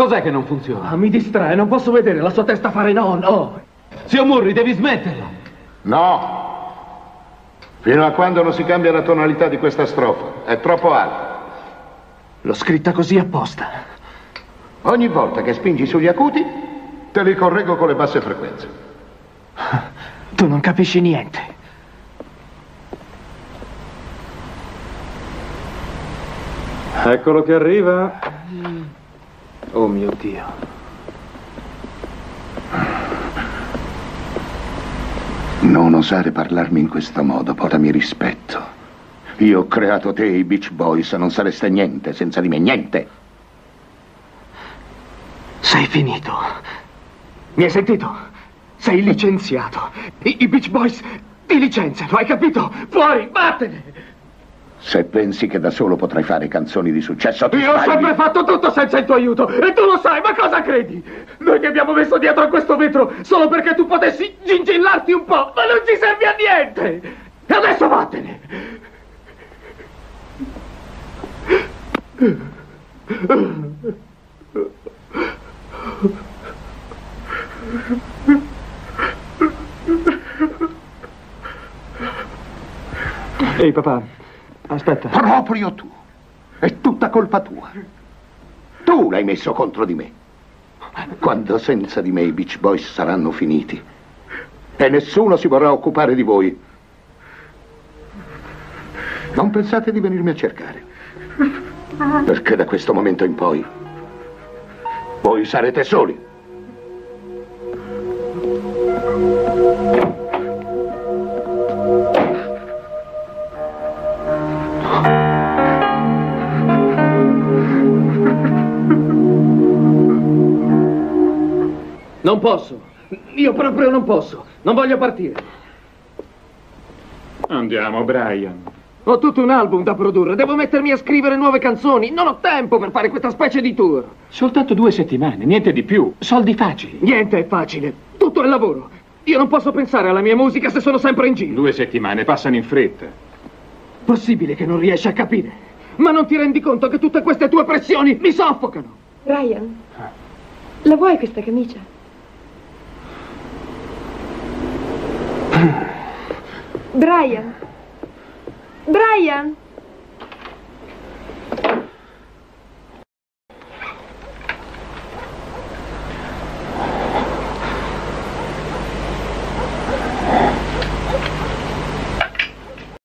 Cos'è che non funziona? Ah, mi distrae, non posso vedere la sua testa fare no, no. Zio Murri, devi smetterla. No. Fino a quando non si cambia la tonalità di questa strofa. È troppo alta. L'ho scritta così apposta. Ogni volta che spingi sugli acuti, te li correggo con le basse frequenze. Tu non capisci niente. Eccolo che arriva. Oh mio Dio. Non osare parlarmi in questo modo, portami rispetto. Io ho creato te e i Beach Boys, non sareste niente senza di me, niente. Sei finito. Mi hai sentito? Sei licenziato. I Beach Boys ti licenziano, hai capito? Fuori, vattene! Se pensi che da solo potrai fare canzoni di successo, ti Io ho sbagli. sempre fatto tutto senza il tuo aiuto e tu lo sai, ma cosa credi? Noi ti abbiamo messo dietro a questo vetro solo perché tu potessi gingillarti un po', ma non ci servi a niente! E adesso vattene! Ehi papà, aspetta. Proprio tu. È tutta colpa tua. Tu l'hai messo contro di me. Quando senza di me i Beach Boys saranno finiti e nessuno si vorrà occupare di voi, non pensate di venirmi a cercare. Perché da questo momento in poi voi sarete soli. Non posso. Io proprio non posso. Non voglio partire. Andiamo, Brian. Ho tutto un album da produrre. Devo mettermi a scrivere nuove canzoni. Non ho tempo per fare questa specie di tour. Soltanto 2 settimane, niente di più. Soldi facili. Niente è facile. Tutto è lavoro. Io non posso pensare alla mia musica se sono sempre in giro. 2 settimane passano in fretta. Possibile che non riesci a capire? Ma non ti rendi conto che tutte queste tue pressioni mi soffocano? Brian, la vuoi questa camicia? Brian! Brian!